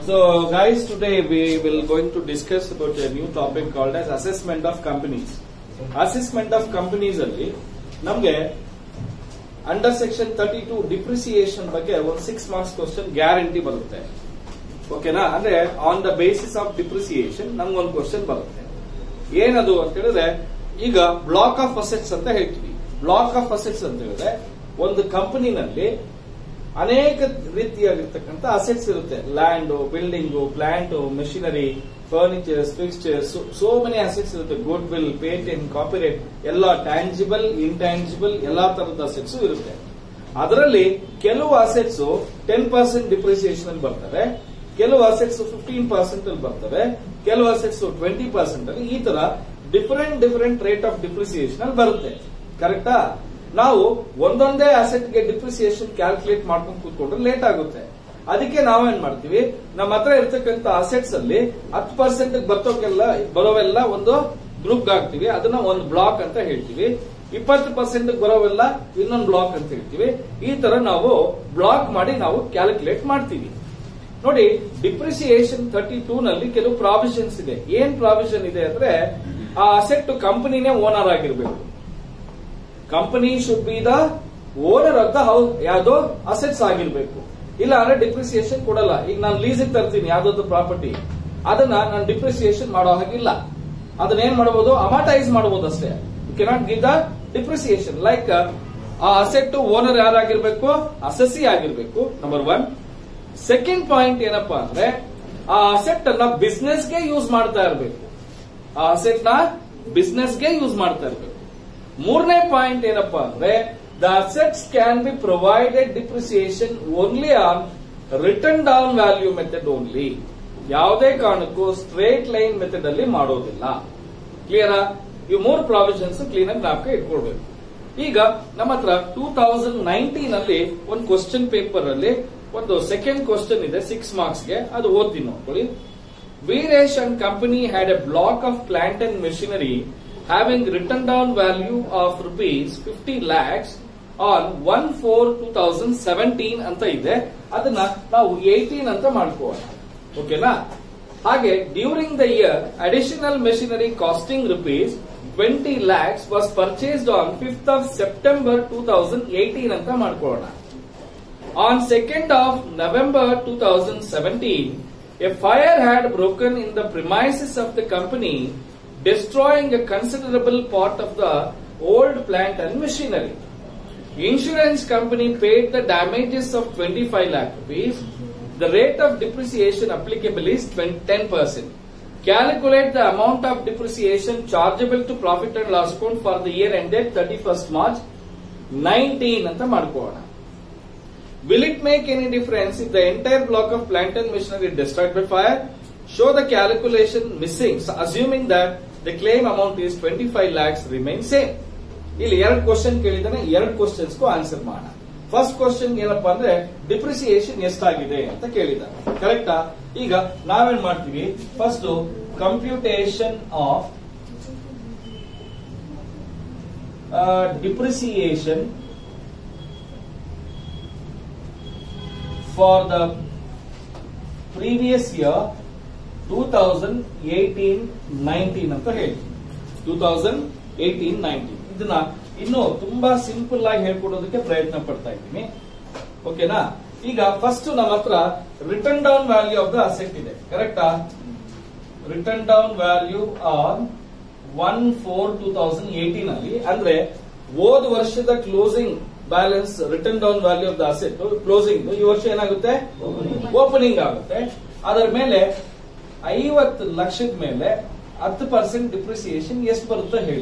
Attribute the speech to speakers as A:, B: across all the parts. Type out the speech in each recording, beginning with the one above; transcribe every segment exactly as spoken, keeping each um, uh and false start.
A: So guys, today we will going to discuss about a new topic called as assessment of companies. Assessment of companies alli namge under section thirty-two depreciation ಬಗ್ಗೆ ಒಂದು six marks question guarantee ಬರುತ್ತೆ. ಓಕೆನಾ? ಅಂದ್ರೆ on the basis of depreciation ನಮ್ಗೆ ಒಂದು question ಬರುತ್ತೆ. ಏನದು ಅಂತ ಹೇಳಿದ್ರೆ, ಈಗ ಬ್ಲಾಕ್ ಆಫ್ ಅಸೆಟ್ಸ್ ಅಂತ ಹೇಳ್ತೀವಿ. ಬ್ಲಾಕ್ ಆಫ್ ಅಸೆಟ್ಸ್ ಅಂತ ಹೇಳಿದ್ರೆ ಒಂದು ಕಂಪನಿನಲ್ಲಿ ಅನೇಕ ರೀತಿಯಾಗಿರ್ತಕ್ಕಂಥ ಅಸೆಟ್ಸ್ ಇರುತ್ತೆ. Land, building, plant, machinery, furnitures, fixtures, so many assets ಇರುತ್ತೆ. ಗುಡ್ ವಿಲ್, ಪೇಟೆಂಟ್, ಕಾಪಿರೈಟ್ ಎಲ್ಲ ಟ್ಯಾಂಜಿಬಲ್, ಇಂಟ್ಯಾಂಜಿಬಲ್ ಎಲ್ಲಾ ತರದ ಅಸೆಟ್ಸ್ ಇರುತ್ತೆ. ಅದರಲ್ಲಿ ಕೆಲವು ಅಸೆಟ್ಸ್ ಟೆನ್ ಪರ್ಸೆಂಟ್ ಡಿಪ್ರಿಸಿಯೇಷನ್ ಅಲ್ಲಿ ಬರ್ತವೆ, ಕೆಲವು ಅಸೆಟ್ಸ್ ಫಿಫ್ಟೀನ್ ಪರ್ಸೆಂಟ್ ಅಲ್ಲಿ ಬರ್ತವೆ, ಕೆಲವು ಅಸೆಟ್ಸ್ ಟ್ವೆಂಟಿ ಪರ್ಸೆಂಟ್ ಅಲ್ಲಿ, ಈ ತರ different different rate of depreciation ಅಲ್ಲಿ ಬರುತ್ತೆ. ಕರೆಕ್ಟಾ? ನಾವು ಒಂದೊಂದೇ ಅಸೆಟ್ ಗೆ ಡಿಪ್ರಿಸಿಯೇಷನ್ ಕ್ಯಾಲ್ಕುಲೇಟ್ ಮಾಡ್ಕೊಂಡು ಕೂತ್ಕೊಂಡ್ರೆ ಲೇಟ್ ಆಗುತ್ತೆ. ಅದಕ್ಕೆ ನಾವೇನ್ ಮಾಡ್ತೀವಿ, ನಮ್ಮ ಹತ್ರ ಇರ್ತಕ್ಕಂಥ ಅಸೆಟ್ಸ್ ಅಲ್ಲಿ ಹತ್ತು ಪರ್ಸೆಂಟ್ ಬರ್ತೋಕೆಲ್ಲ ಬರೋವೆಲ್ಲ ಒಂದು ಗ್ರೂಪ್ ಹಾಕ್ತಿವಿ, ಅದನ್ನ ಒಂದು ಬ್ಲಾಕ್ ಅಂತ ಹೇಳ್ತೀವಿ. ಇಪ್ಪತ್ತು ಪರ್ಸೆಂಟ್ ಬರೋವೆಲ್ಲ ಇನ್ನೊಂದು ಬ್ಲಾಕ್ ಅಂತ ಹೇಳ್ತೀವಿ. ಈ ತರ ನಾವು ಬ್ಲಾಕ್ ಮಾಡಿ ನಾವು ಕ್ಯಾಲ್ಕುಲೇಟ್ ಮಾಡ್ತೀವಿ. ನೋಡಿ, ಡಿಪ್ರಿಸಿಯೇಷನ್ ತರ್ಟಿ ಟೂ ನಲ್ಲಿ ಕೆಲವು ಪ್ರಾವಿಷನ್ಸ್ ಇದೆ. ಏನ್ ಪ್ರಾವಿಷನ್ ಇದೆ ಅಂದ್ರೆ, ಆ ಅಸೆಟ್ ಕಂಪನಿನೇ ಓನರ್ ಆಗಿರ್ಬೇಕು. Company should be the owner of the house, ಯಾವ್ದೋ ಅಸೆಟ್ಸ್ ಆಗಿರ್ಬೇಕು. ಇಲ್ಲ ಅಂದ್ರೆ ಡಿಪ್ರಿಸಿಯೇಷನ್ ಕೊಡಲ್ಲ. ಈಗ ನಾನು ಲೀಸಿಗೆ ತರ್ತೀನಿ ಯಾವ್ದಾದ್ರು ಪ್ರಾಪರ್ಟಿ, ಅದನ್ನ ನಾನು ಡಿಪ್ರಿಸಿಯೇಷನ್ ಮಾಡೋ ಹಾಗಿಲ್ಲ. ಅದನ್ನ ಏನ್ ಮಾಡಬಹುದು, ಅಮಾಟೈಸ್ ಮಾಡಬಹುದು ಅಷ್ಟೇ. You cannot give the depreciation. Like ಆ ಅಸೆಟ್ ಓನರ್ ಯಾರಾಗಿರ್ಬೇಕು, ಅಸೆಸಿ ಆಗಿರ್ಬೇಕು, ನಂಬರ್ ಒನ್. ಸೆಕೆಂಡ್ ಪಾಯಿಂಟ್ ಏನಪ್ಪಾ ಅಂದ್ರೆ, ಆ ಅಸೆಟ್ ಅನ್ನ ಬಿಸ್ನೆಸ್ ಗೆ ಯೂಸ್ ಮಾಡ್ತಾ ಇರಬೇಕು. ಆ ಅಸೆಟ್ ನ ಬಿಸ್ನೆಸ್ ಗೆ ಯೂಸ್ ಮಾಡ್ತಾ ಇರಬೇಕು. ಮೂರನೇ ಪಾಯಿಂಟ್ ಏನಪ್ಪಾ ಅಂದ್ರೆ, the assets can be provided depreciation only on written down value method only. ಯಾವುದೇ ಕಾರಣಕ್ಕೂ ಸ್ಟ್ರೇಟ್ ಲೈನ್ ಮೆಥಡ್ ಅಲ್ಲಿ ಮಾಡೋದಿಲ್ಲ. ಕ್ಲಿಯರಾ? ಈ ಮೂರು ಪ್ರಾವಿಷನ್ಸ್ ಕ್ಲೀನ್ ಆಗಿ ನಾಲ್ಕು ಇಟ್ಕೊಳ್ಬೇಕು. ಈಗ ನಮ್ಮ ಹತ್ರ ಟೂ ತೌಸಂಡ್ ನೈನ್ಟೀನ್ ಅಲ್ಲಿ ಒಂದು ಕ್ವಶನ್ ಪೇಪರ್ ಅಲ್ಲಿ ಒಂದು ಸೆಕೆಂಡ್ ಕ್ವಶನ್ ಇದೆ, ಸಿಕ್ಸ್ ಮಾರ್ಕ್ಸ್ ಗೆ. ಅದು ಓದ್ತೀನಿ ನೋಡ್ಕೊಳ್ಳಿ. Veeresh and company had a block of plant and machinery having written down value of rupees fifty lakhs on one four twenty seventeen ಅಂತ ಇದೆ. ಅದನ್ನ ನಾವು eighteen ಅಂತ ಮಾಡ್ಕೋಣ. ಓಕೆನಾ? ಹಾಗೆ during the year additional machinery costing rupees twenty lakhs was purchased on fifth of September twenty eighteen ಅಂತ ಮಾಡ್ಕೋಣ. On second of November twenty seventeen, a fire had broken in the premises of the company, destroying a considerable part of the old plant and machinery. Insurance company paid the damages of twenty-five lakh rupees. The rate of depreciation applicable is ten percent. Calculate the amount of depreciation chargeable to profit and loss account for the year ended thirty-first March nineteen anta madkoona. Will it make any difference if the entire block of plant and machinery is destroyed by fire? Show the calculation missing, so assuming that the claim amount is twenty-five lakhs remain same. ಇಲ್ಲಿ ಎರಡು question ಕೇಳಿದಾನೆ, ಎರಡು questions ಗೂ answer ಮಾಡೋಣ. First question ಏನಪ್ಪಾ ಅಂದ್ರೆ, depreciation ಎಷ್ಟಾಗಿದೆ ಅಂತ ಕೇಳಿದಾನೆ. ಕರೆಕ್ಟಾ? ಈಗ ನಾವೇನ್ ಮಾಡ್ತೀವಿ, first computation of depreciation for the previous year two thousand eighteen nineteen ಅಂತ ಹೇಳಿ. ಟೂ ತೌಸಂಡ್ ಏಟೀನ್ ನೈನ್ಟೀನ್ ಇದನ್ನ ಇನ್ನು ತುಂಬಾ ಸಿಂಪಲ್ ಆಗಿ ಹೇಳ್ಕೊಡೋದಕ್ಕೆ ಪ್ರಯತ್ನ ಪಡ್ತಾ ಇದ್ದೀನಿ. ಓಕೆನಾ? ಈಗ ಫಸ್ಟ್ ನಮ್ಮ ಹತ್ರ written down value of the asset ಇದೆ. ಕರೆಕ್ಟಾ? Written down value on one four two thousand eighteen ಅಲ್ಲಿ, ಅಂದ್ರೆ ಹೋದ ವರ್ಷದ closing balance written down value of the asset closing ಈ ವರ್ಷ ಏನಾಗುತ್ತೆ, ಓಪನಿಂಗ್ ಆಗುತ್ತೆ. ಅದರ ಮೇಲೆ ಐವತ್ತು ಲಕ್ಷದ ಮೇಲೆ ಹತ್ತು ಪರ್ಸೆಂಟ್ ಡಿಪ್ರಿಸಿಯೇಷನ್ ಎಷ್ಟು ಬರುತ್ತೆ ಹೇಳಿ?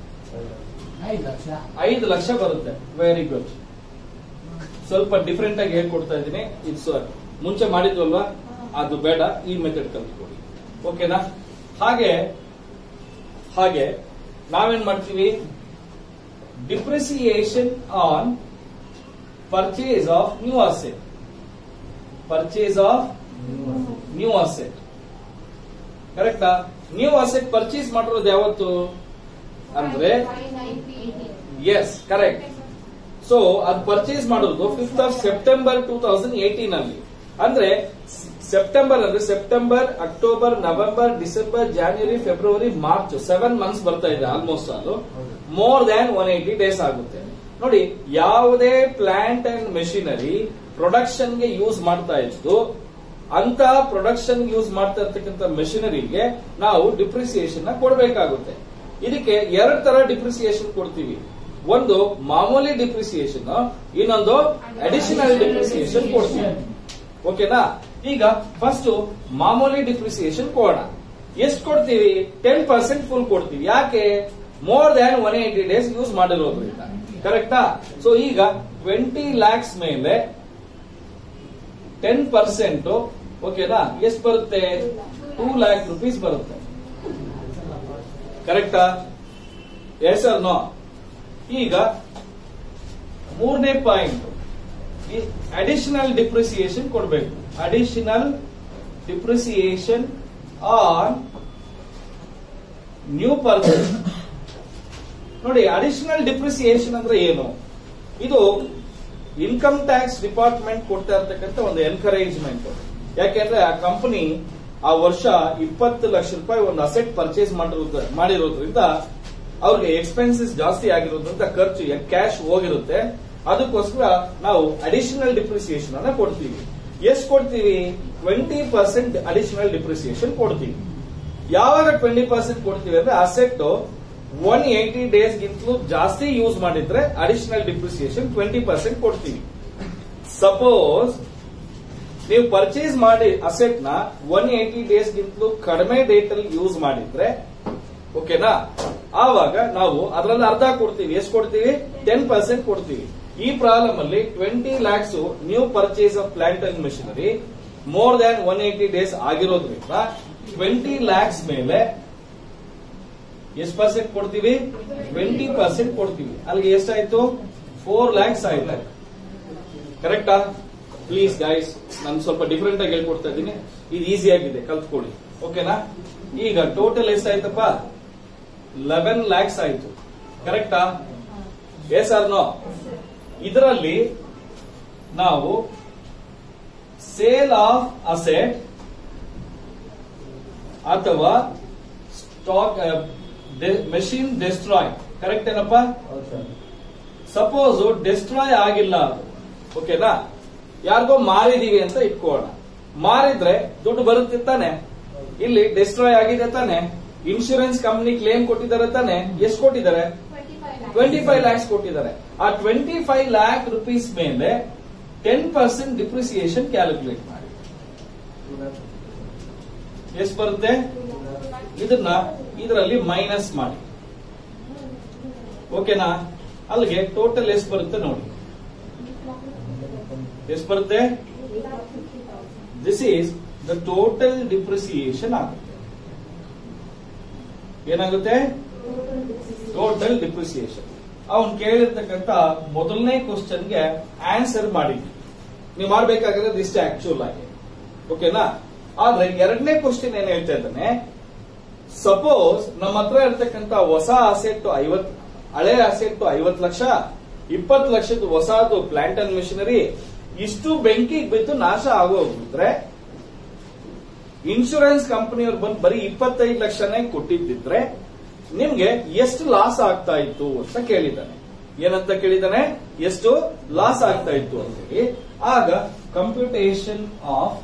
A: ಐದು ಲಕ್ಷ ಬರುತ್ತೆ. Very good. ಸ್ವಲ್ಪ ಡಿಫರೆಂಟ್ ಆಗಿ ಹೇಳ್ಕೊಡ್ತಾ ಇದ್ದೀನಿ. ಇದು ಮುಂಚೆ ಮಾಡಿದ್ವಲ್ವಾ, ಅದು ಬೇಡ, ಈ ಮೆಥಡ್ ಕಲ್ತ್ಕೊಡಿ. ಓಕೆನಾ? ಹಾಗೆ ಹಾಗೆ ನಾವೇನ್ ಮಾಡ್ತೀವಿ, depreciation on purchase of new asset. Purchase of new asset. ಕರೆಕ್ಟಾ? ನ್ಯೂ ಅಸೆಟ್ ಪರ್ಚೇಸ್ ಮಾಡಿರೋದು ಯಾವತ್ತು ಅಂದ್ರೆ, ಎಸ್ ಕರೆಕ್ಟ್. ಸೊ ಅದು ಪರ್ಚೇಸ್ ಮಾಡೋದು fifth of September two thousand eighteen ಅಲ್ಲಿ. ಅಂದ್ರೆ ಸೆಪ್ಟೆಂಬರ್ ಅಂದ್ರೆ September, October, November, December, January, February, March seven months ಬರ್ತಾ ಇದೆ ಆಲ್ಮೋಸ್ಟ್. ಅದು more than one eighty days ಆಗುತ್ತೆ. ನೋಡಿ, ಯಾವುದೇ ಪ್ಲಾಂಟ್ ಅಂಡ್ ಮೆಷಿನರಿ ಪ್ರೊಡಕ್ಷನ್ ಗೆ ಯೂಸ್ ಮಾಡ್ತಾ ಇತ್ತು, ಅಂತ ಪ್ರೊಡಕ್ಷನ್ ಯೂಸ್ ಮಾಡ್ತಾ ಇರ್ತಕ್ಕಂಥ ಮೆಷಿನರಿಗೆ ನಾವು ಡಿಪ್ರಿಸಿಯೇಷನ್ ಕೊಡಬೇಕಾಗುತ್ತೆ. ಇದಕ್ಕೆ ಎರಡು ತರ ಡಿಪ್ರಿಸಿಯೇಷನ್ ಕೊಡ್ತೀವಿ. ಒಂದು ಮಾಮೂಲಿ ಡಿಪ್ರಿಸಿಯೇಷನ್, ಇನ್ನೊಂದು ಅಡಿಷನಲ್ ಡಿಪ್ರಿಸಿಯೇಷನ್ ಕೊಡ್ತೀವಿ. ಓಕೆನಾ? ಈಗ ಫಸ್ಟ್ ಮಾಮೂಲಿ ಡಿಪ್ರಿಸಿಯೇಷನ್ ಕೊಡೋಣ. ಎಷ್ಟು ಕೊಡ್ತೀವಿ? ಟೆನ್ ಪರ್ಸೆಂಟ್ ಫುಲ್ ಕೊಡ್ತೀವಿ. ಯಾಕೆ? More than one eighty days use ಮಾಡಿರೋದ್ರಿಂದ. ಕರೆಕ್ಟಾ? ಸೊ ಈಗ ಟ್ವೆಂಟಿ ಲ್ಯಾಕ್ಸ್ ಮೇಲೆ ಟೆನ್ ಪರ್ಸೆಂಟ್ ಓಕೆನಾ, ಎಷ್ಟು ಬರುತ್ತೆ? ಟೂ ಲ್ಯಾಕ್ ರುಪೀಸ್ ಬರುತ್ತೆ. ಕರೆಕ್ಟಾ? Yes or no? ಈಗ ಮೂರನೇ ಪಾಯಿಂಟ್, ಅಡಿಷನಲ್ ಡಿಪ್ರಿಸಿಯೇಷನ್ ಕೊಡಬೇಕು. Additional depreciation on new purchase. ನೋಡಿ, ಅಡಿಷನಲ್ ಡಿಪ್ರಿಸಿಯೇಷನ್ ಅಂದ್ರೆ ಏನು? ಇದು ಇನ್ಕಮ್ ಟ್ಯಾಕ್ಸ್ ಡಿಪಾರ್ಟ್ಮೆಂಟ್ ಕೊಡ್ತಾ ಇರ್ತಕ್ಕಂಥ ಒಂದು ಎನ್ಕರೇಜ್ಮೆಂಟ್. ಯಾಕೆಂದ್ರೆ ಆ ಕಂಪನಿ ಆ ವರ್ಷ ಇಪ್ಪತ್ತು ಲಕ್ಷ ರೂಪಾಯಿ ಒಂದು ಅಸೆಟ್ ಪರ್ಚೇಸ್ ಮಾಡಿರೋದ್ರಿಂದ ಅವ್ರಿಗೆ ಎಕ್ಸ್ಪೆನ್ಸಸ್ ಜಾಸ್ತಿ ಆಗಿರೋದ್ರಿಂದ ಖರ್ಚು ಕ್ಯಾಶ್ ಹೋಗಿರುತ್ತೆ. ಅದಕ್ಕೋಸ್ಕರ ನಾವು ಅಡಿಷನಲ್ ಡಿಪ್ರಿಸಿಯೇಷನ್ ಅನ್ನ ಕೊಡ್ತೀವಿ. ಎಷ್ಟು ಕೊಡ್ತೀವಿ? ಟ್ವೆಂಟಿ ಪರ್ಸೆಂಟ್ ಅಡಿಷನಲ್ ಡಿಪ್ರಿಸಿಯೇಷನ್ ಕೊಡ್ತೀವಿ. ಯಾವಾಗ ಟ್ವೆಂಟಿ ಪರ್ಸೆಂಟ್ ಕೊಡ್ತೀವಿ ಅಂದ್ರೆ ಅಸೆಟ್ ಒನ್ ಏಟಿ ಡೇಸ್ ಗಿಂತಲೂ ಜಾಸ್ತಿ ಯೂಸ್ ಮಾಡಿದ್ರೆ ಅಡಿಷನಲ್ ಡಿಪ್ರಿಸಿಯೇಷನ್ ಟ್ವೆಂಟಿ ಪರ್ಸೆಂಟ್ ಕೊಡ್ತೀವಿ. ಸಪೋಸ್ ನೀವು ಪರ್ಚೇಸ್ ಮಾಡಿ ಅಸೆಟ್ ನ ಒನ್ ಏಟಿ ಡೇಸ್ ಗಿಂತಲೂ ಕಡಿಮೆ ಡೇಟ್ ಅಲ್ಲಿ ಯೂಸ್ ಮಾಡಿದ್ರೆ ಓಕೆನಾ, ಆವಾಗ ನಾವು ಅದರಲ್ಲಿ ಅರ್ಧ ಕೊಡ್ತೀವಿ. ಎಷ್ಟು ಕೊಡ್ತೀವಿ? ಟೆನ್ ಪರ್ಸೆಂಟ್ ಕೊಡ್ತೀವಿ. ಈ ಪ್ರಾಬ್ಲಮ್ ಅಲ್ಲಿ twenty lakhs new purchase of plant and machinery more than one eighty days ಆಗಿರೋದ್ರಿಂದ ಟ್ವೆಂಟಿ ಲ್ಯಾಕ್ಸ್ ಮೇಲೆ ಎಷ್ಟು ಪರ್ಸೆಂಟ್ ಕೊಡ್ತೀವಿ? ಟ್ವೆಂಟಿ ಪರ್ಸೆಂಟ್ ಕೊಡ್ತೀವಿ. ಅಲ್ಲಿಗೆ ಎಷ್ಟಾಯ್ತು? ಫೋರ್ ಲ್ಯಾಕ್ಸ್ ಆಯ್ತು. ಕರೆಕ್ಟಾ? ಪ್ಲೀಸ್ ಗೈಸ್, ನಾನು ಸ್ವಲ್ಪ ಡಿಫರೆಂಟ್ ಆಗಿ ಹೇಳ್ಕೊಡ್ತಾ ಇದ್ದೀನಿ. ಇದು ಈಸಿ ಆಗಿದೆ, ಕಲ್ತ್ಕೊಳ್ಳಿ. ಓಕೆನಾ? ಈಗ ಟೋಟಲ್ ಎಷ್ಟಾಯ್ತಪ್ಪ? ಲೆವೆನ್ ಲ್ಯಾಕ್ಸ್ ಆಯ್ತು. ಕರೆಕ್ಟಾ? Yes or no? ಇದರಲ್ಲಿ ನಾವು ಸೇಲ್ ಆಫ್ ಅಸೆಟ್ ಅಥವಾ ಸ್ಟಾಕ್ ಮೆಷಿನ್ ಡೆಸ್ಟ್ರಾಯ್, ಕರೆಕ್ಟ್ ಏನಪ್ಪ? ಸಪೋಸ್ ಡೆಸ್ಟ್ರಾಯ್ ಆಗಿಲ್ಲ, ಓಕೆನಾ, ಯಾರಿಗೋ ಮಾರಿದೀವಿ ಅಂತ ಇಟ್ಕೋಣ. ಮಾರಿದ್ರೆ ದುಡ್ಡು ಬರುತ್ತೆ ತಾನೆ? ಇಲ್ಲಿ ಡೆಸ್ಟ್ರಾಯ್ ಆಗಿದೆ ತಾನೆ? ಇನ್ಶೂರೆನ್ಸ್ ಕಂಪನಿ ಕ್ಲೇಮ್ ಕೊಟ್ಟಿದ್ದಾರೆ ತಾನೆ? ಎಷ್ಟು ಕೊಟ್ಟಿದ್ದಾರೆ? ಟ್ವೆಂಟಿ ಫೈವ್ ಲ್ಯಾಕ್ಸ್ ಕೊಟ್ಟಿದ್ದಾರೆ. ಆ ಟ್ವೆಂಟಿ ಫೈವ್ ಲ್ಯಾಕ್ ರುಪೀಸ್ ಮೇಲೆ ಟೆನ್ ಪರ್ಸೆಂಟ್ ಡಿಪ್ರಿಸಿಯೇಷನ್ ಕ್ಯಾಲ್ಕುಲೇಟ್ ಮಾಡಿ. ಎಷ್ಟು ಬರುತ್ತೆ? ಇದನ್ನ ಇದರಲ್ಲಿ ಮೈನಸ್ ಮಾಡಿ. ಓಕೆನಾ? ಅಲ್ಲಿಗೆ ಟೋಟಲ್ ಎಷ್ಟು ಬರುತ್ತೆ ನೋಡಿ. ಎಷ್ಟು ಬರುತ್ತೆ? This is the total depreciation ಆಗುತ್ತೆ. ಏನಾಗುತ್ತೆ? Total depreciation. ಅವನು ಕೇಳಿರ್ತಕ್ಕಂಥ ಮೊದಲನೇ ಕ್ವಶನ್ಗೆ ಆನ್ಸರ್ ಮಾಡಿ. ನೀವು ಮಾಡಬೇಕಾಗಿರೋದು ಇಷ್ಟೇ ಆಕ್ಚುಲ್ ಆಗಿ. ಓಕೆನಾ? ಆದ್ರೆ ಎರಡನೇ ಕ್ವಶನ್ ಏನ್ ಹೇಳ್ತಾ ಇದ್ದಾನೆ, ಸಪೋಸ್ ನಮ್ಮ ಹತ್ರ ಇರ್ತಕ್ಕಂಥ ಹೊಸ ಅಸೆಟ್ ಐವತ್ ಹಳೆ ಅಸೆಟ್ ಐವತ್ ಲಕ್ಷ, ಇಪ್ಪತ್ತು ಲಕ್ಷದ ಹೊಸದು ಪ್ಲಾಂಟ್ ಅಂಡ್ ಮೆಷಿನರಿ, ಇಷ್ಟು ಬೆಂಕಿಗೆ ಬಿದ್ದು ನಾಶ ಆಗೋಗ್ಬಿಟ್ರೆ ಇನ್ಶೂರೆನ್ಸ್ ಕಂಪನಿಯವ್ರು ಬಂದು ಬರೀ ಇಪ್ಪತ್ತೈದು ಲಕ್ಷನೇ ಕೊಟ್ಟಿದ್ದಿದ್ರೆ ನಿಮ್ಗೆ ಎಷ್ಟು ಲಾಸ್ ಆಗ್ತಾ ಇತ್ತು ಅಂತ ಕೇಳಿದ್ದಾನೆ. ಏನಂತ ಕೇಳಿದ್ದಾನೆ? ಎಷ್ಟು ಲಾಸ್ ಆಗ್ತಾ ಇತ್ತು ಅಂತ ಹೇಳಿ. ಆಗ computation of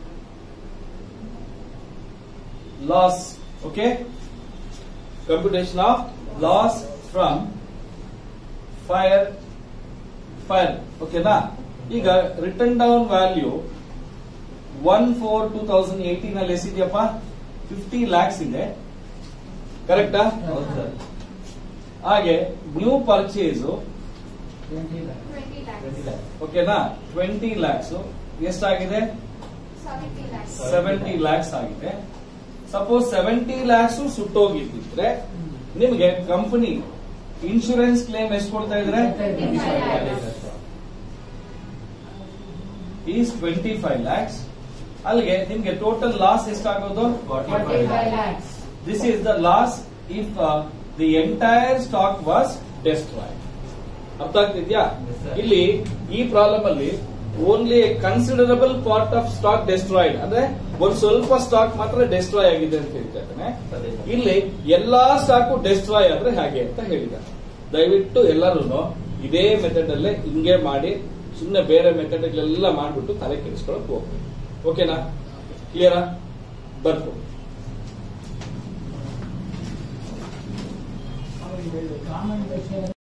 A: loss, okay, computation of loss from fire fire ಓಕೆನಾ? ಈಗ written down value one four two thousand eighteen ಅಲ್ಲಿ ಎಷ್ಟಿದೆಯಪ್ಪ? ಫಿಫ್ಟಿ ಲ್ಯಾಕ್ಸ್ ಇದೆ. ಕರೆಕ್ಟಾ? ಹಾಗೆ ನ್ಯೂ ಪರ್ಚೇಸ್ ಓಕೆನಾ ಟ್ವೆಂಟಿ ಲ್ಯಾಕ್ಸ್ ಎಷ್ಟಾಗಿದೆ? ಸೆವೆಂಟಿ ಲ್ಯಾಕ್ಸ್ ಆಗಿದೆ. ಸಪೋಸ್ ಸೆವೆಂಟಿ ಲ್ಯಾಕ್ಸ್ ಸುಟ್ಟೋಗಿದ್ರೆ ನಿಮಗೆ ಕಂಪನಿ ಇನ್ಶೂರೆನ್ಸ್ ಕ್ಲೇಮ್ ಎಷ್ಟು ಕೊಡ್ತಾ ಇದ್ರೆ? Is twenty five lakhs. ಅಲ್ಲಿಗೆ ನಿಮ್ಗೆ ಟೋಟಲ್ ಲಾಸ್ ಎಷ್ಟಾಗೋದು? This is the loss if the entire stock was destroyed. ಅರ್ಥ ಆಗ್ತಿದ್ಯಾ? ಇಲ್ಲಿ ಈ ಪ್ರಾಬ್ಲಮ್ ಅಲ್ಲಿ only a considerable part of stock destroyed ಅಂದ್ರೆ ಒಂದು ಸ್ವಲ್ಪ ಸ್ಟಾಕ್ ಮಾತ್ರ ಡೆಸ್ಟ್ರಾಯ್ ಆಗಿದೆ ಅಂತ ಹೇಳ್ತಾ ಇದ್ದಾನೆ. ಇಲ್ಲಿ ಎಲ್ಲಾ ಸ್ಟಾಕು ಡೆಸ್ಟ್ರಾಯ್ ಆದ್ರೆ ಹಾಗೆ ಅಂತ ಹೇಳಿದ್ದಾರೆ. ದಯವಿಟ್ಟು ಎಲ್ಲರೂ ಇದೇ ಮೆಥಡ್ ಅಲ್ಲೇ ಹಿಂಗೆ ಮಾಡಿ, ಸುಮ್ಮನೆ ಬೇರೆ ಮೆಥಡ್ ಎಲ್ಲ ಮಾಡ್ಬಿಟ್ಟು ತಲೆ ಕೆಡಿಸ್ಕೊಳಕ್ ಹೋಗ್ಬೇಕು. ಓಕೆನಾ? ಕ್ಲಿಯರಾ? ಬರ್ಬೋದು.